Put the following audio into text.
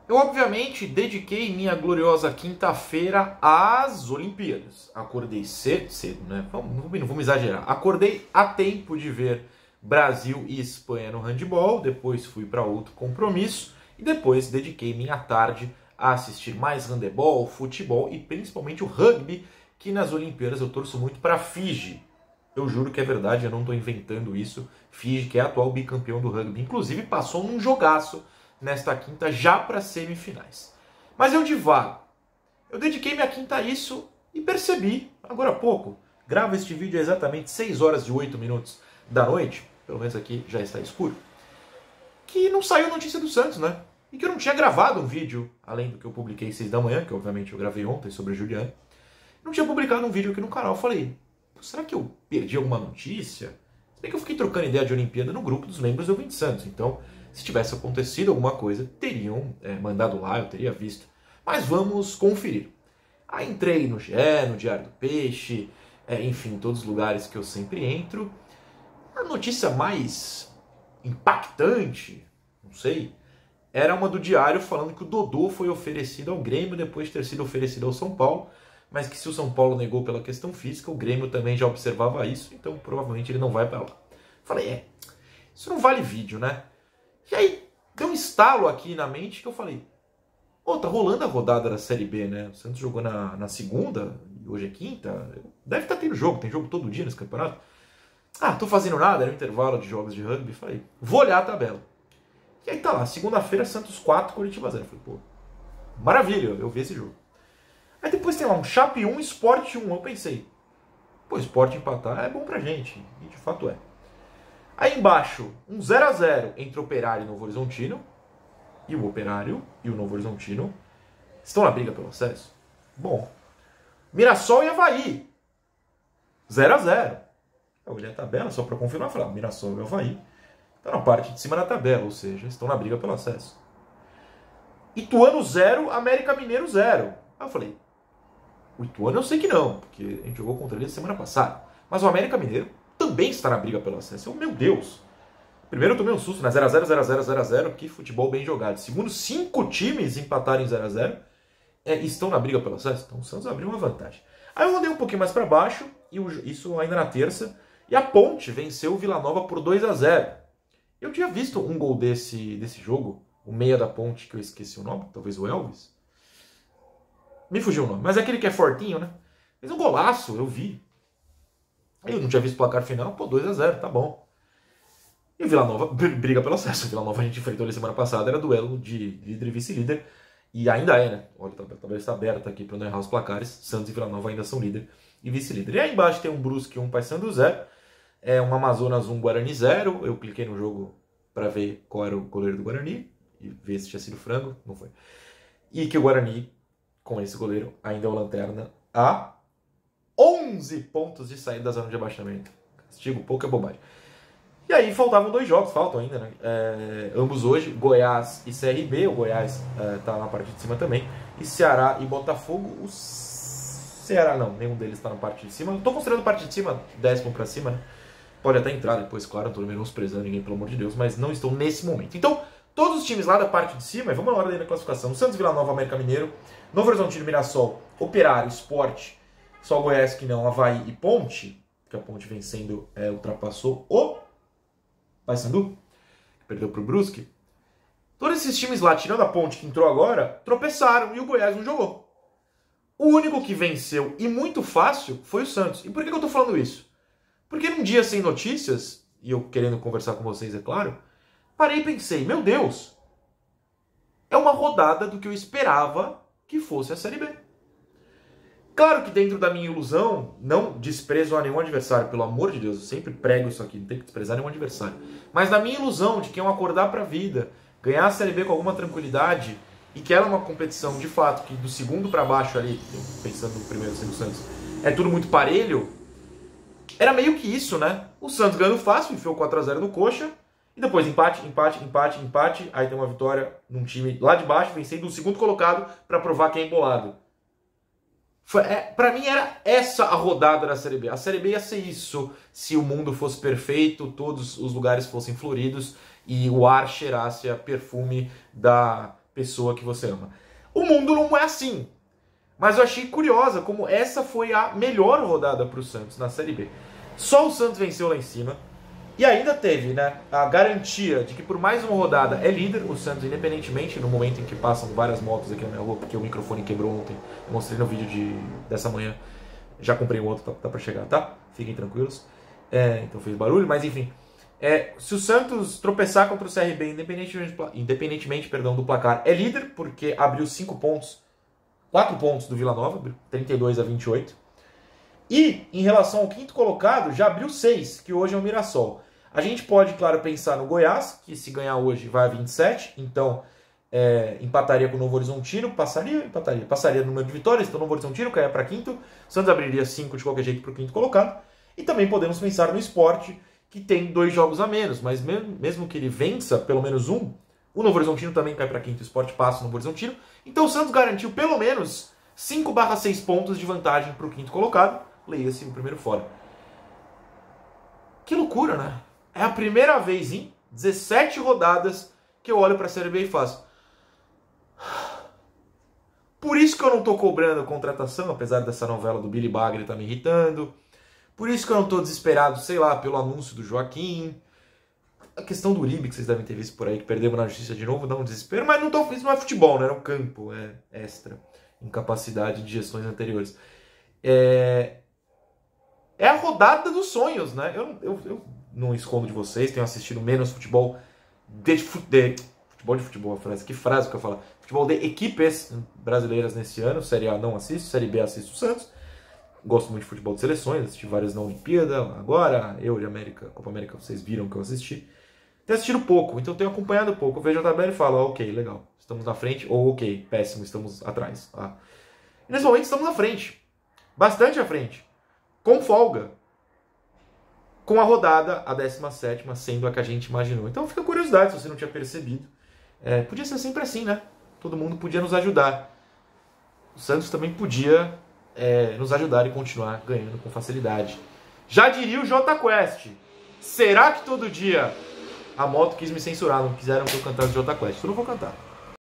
Eu, obviamente, dediquei minha gloriosa quinta-feira às Olimpíadas. Acordei cedo, né? Não vamos exagerar. Acordei a tempo de ver Brasil e Espanha no handebol, depois fui para outro compromisso e depois dediquei minha tarde a assistir mais handebol, futebol e principalmente o rugby, que nas Olimpíadas eu torço muito para Fiji. Eu juro que é verdade, eu não estou inventando isso. Fiji, que é atual bicampeão do rugby, inclusive passou num jogaço nesta quinta já para semifinais. Mas eu divago. Eu dediquei minha quinta a isso e percebi, agora há pouco, gravo este vídeo a exatamente 6 horas e 8 minutos da noite, pelo menos aqui já está escuro, que não saiu notícia do Santos, né? E que eu não tinha gravado um vídeo, além do que eu publiquei 6 da manhã, que obviamente eu gravei ontem sobre a Juliana, não tinha publicado um vídeo aqui no canal. Eu falei, será que eu perdi alguma notícia? Se bem que eu fiquei trocando ideia de Olimpíada no grupo dos membros do Vinte Santos, então se tivesse acontecido alguma coisa, teriam mandado lá, eu teria visto. Mas vamos conferir. Aí entrei no GE, no Diário do Peixe, enfim, todos os lugares que eu sempre entro. A notícia mais impactante, não sei, era uma do Diário falando que o Dodô foi oferecido ao Grêmio depois de ter sido oferecido ao São Paulo, mas que se o São Paulo negou pela questão física, o Grêmio também já observava isso, então provavelmente ele não vai para lá. Falei, isso não vale vídeo, né? E aí, deu um estalo aqui na mente que eu falei, tá rolando a rodada da Série B, né? O Santos jogou na segunda, e hoje é quinta, deve estar tendo jogo, tem jogo todo dia nesse campeonato. Tô fazendo nada, era um intervalo de jogos de rugby, falei, vou olhar a tabela. E aí tá lá, segunda-feira, Santos 4, Coritiba 0. Falei, maravilha, eu vi esse jogo. Aí depois tem lá um Chape 1, Sport 1, eu pensei, Sport empatar é bom pra gente, e de fato é. Aí embaixo, um 0x0 entre Operário e Novo Horizontino. E o Operário e o Novo Horizontino estão na briga pelo acesso. Bom. Mirassol e Avaí. 0x0. Eu olhei a tabela só para confirmar. Falei, Mirassol e Avaí estão na parte de cima da tabela, ou seja, estão na briga pelo acesso. Ituano 0, América Mineiro 0. Aí eu falei, o Ituano eu sei que não, porque a gente jogou contra ele semana passada. Mas o América Mineiro também está na briga pelo acesso. Meu Deus! Primeiro eu tomei um susto, né? 0x0, 0x0, 0x0, que futebol bem jogado. Segundo, 5 times empatarem 0x0 estão na briga pelo acesso. Então o Santos abriu uma vantagem. Aí eu andei um pouquinho mais para baixo, e isso ainda na terça, e a Ponte venceu o Vila Nova por 2x0. Eu tinha visto um gol desse jogo, o meia da Ponte, que eu esqueci o nome, talvez o Elvis. Me fugiu o nome, mas é aquele que é fortinho, né? Fez um golaço, eu vi. Eu não tinha visto o placar final, 2x0, tá bom. E o Vila Nova briga pelo acesso. O Vila Nova a gente enfrentou ele semana passada, era duelo de líder e vice-líder. E ainda é, né? Olha, a tabela está aberta aqui para não errar os placares. Santos e Vila Nova ainda são líder e vice-líder. E aí embaixo tem um Brusque 1, Paysandu 0. Um Amazonas 1, Guarani 0. Eu cliquei no jogo para ver qual era o goleiro do Guarani e ver se tinha sido frango. Não foi. E que o Guarani, com esse goleiro, ainda é o lanterna a 11 pontos de saída da zona de abaixamento. Castigo pouco é bobagem. E aí faltavam 2 jogos, faltam ainda, né? Ambos hoje, Goiás e CRB. O Goiás tá na parte de cima também. E Ceará e Botafogo. O Ceará não, nenhum deles tá na parte de cima. Eu tô considerando parte de cima, 10º pra cima, né? Pode até entrar depois, claro, não tô menosprezando ninguém, pelo amor de Deus, mas não estão nesse momento. Então, todos os times lá da parte de cima, vamos na ordem da classificação. Santos, Vila Nova, América Mineiro, Novo Horizontino, Mirassol, Operário, Sport, só Goiás que não, Avaí e Ponte, que a Ponte vencendo ultrapassou o Paysandu, que perdeu pro Brusque. Todos esses times lá, tirando a Ponte que entrou agora, tropeçaram e o Goiás não jogou. O único que venceu, e muito fácil, foi o Santos. E por que eu tô falando isso? Porque num dia sem notícias, e eu querendo conversar com vocês, é claro, parei e pensei, meu Deus, é uma rodada do que eu esperava que fosse a Série B. Claro que dentro da minha ilusão, não desprezo a nenhum adversário, pelo amor de Deus, eu sempre prego isso aqui, não tem que desprezar nenhum adversário. Mas na minha ilusão de que iam acordar pra vida, ganhar a Série B com alguma tranquilidade, e que era uma competição de fato, que do segundo pra baixo ali, pensando no primeiro sendo o Santos, é tudo muito parelho, era meio que isso, né? O Santos ganhando fácil, enfiou 4x0 no Coxa, e depois empate, aí tem uma vitória num time lá de baixo, vencendo o segundo colocado pra provar que é embolado. Pra mim era essa a rodada da Série B. A Série B ia ser isso se o mundo fosse perfeito, todos os lugares fossem floridos e o ar cheirasse a perfume da pessoa que você ama. O mundo não é assim. Mas eu achei curiosa como essa foi a melhor rodada para o Santos na Série B. Só o Santos venceu lá em cima. E ainda teve, né, a garantia de que por mais uma rodada é líder, o Santos, independentemente, no momento em que passam várias motos aqui na minha rua, porque o microfone quebrou ontem, eu mostrei no vídeo dessa manhã, já comprei um outro, tá pra chegar, tá? Fiquem tranquilos. Então fez barulho, mas enfim. Se o Santos tropeçar contra o CRB, independentemente do placar, é líder, porque abriu 5 pontos, 4 pontos do Vila Nova, 32-28. E, em relação ao quinto colocado, já abriu 6, que hoje é o Mirassol. A gente pode, claro, pensar no Goiás, que se ganhar hoje vai a 27, então empataria com o Novo Horizontino, passaria no número de vitórias, então o Novo Horizontino cairia para quinto, o Santos abriria 5 de qualquer jeito para o quinto colocado, e também podemos pensar no Sport, que tem 2 jogos a menos, mas mesmo que ele vença pelo menos um, o Novo Horizontino também cai para quinto, o Sport passa o Novo Horizontino, então o Santos garantiu pelo menos 5/6 pontos de vantagem para o quinto colocado, leia-se o primeiro fora. Que loucura, né? É a primeira vez em 17 rodadas que eu olho para a Série B e faço. Por isso que eu não tô cobrando a contratação, apesar dessa novela do Billy Bagre tá me irritando. Por isso que eu não tô desesperado, sei lá, pelo anúncio do Joaquim. A questão do Uribe, que vocês devem ter visto por aí, que perdemos na justiça de novo, dá um desespero. Mas isso não é futebol, né? É um campo, é extra. Incapacidade de gestões anteriores. É a rodada dos sonhos, né? Eu não escondo de vocês, tenho assistido menos futebol futebol, frase. Que frase que eu falo? Futebol de equipes brasileiras nesse ano. Série A não assisto, Série B assisto o Santos. Gosto muito de futebol de seleções, assisti várias na Olimpíada, agora, Euro de América, Copa América, vocês viram que eu assisti. Tenho assistido pouco, então tenho acompanhado pouco. Eu vejo a tabela e falo, ok, legal, estamos na frente, ou ok, péssimo, estamos atrás. E nesse momento estamos na frente, bastante à frente, com folga, com a rodada, a 17ª, sendo a que a gente imaginou. Então fica a curiosidade, se você não tinha percebido. Podia ser sempre assim, né? Todo mundo podia nos ajudar. O Santos também podia nos ajudar e continuar ganhando com facilidade. Já diria o Jota Quest. Será que todo dia a moto quis me censurar? Não quiseram que eu cantasse Jota Quest. Eu não vou cantar.